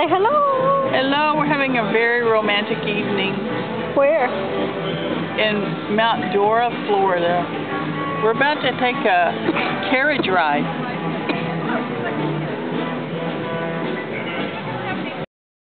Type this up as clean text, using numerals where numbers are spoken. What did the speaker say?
Say hello. Hello, we're having a very romantic evening Where? in Mount Dora, Florida. We're about to take a carriage ride.